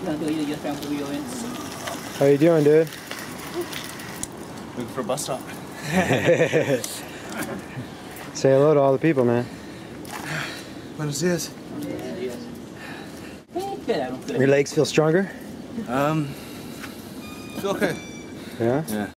How you doing, dude? Looking for a bus stop. Say hello to all the people, man. Buenos dias. Your legs feel stronger? Feel okay. Yeah? Yeah.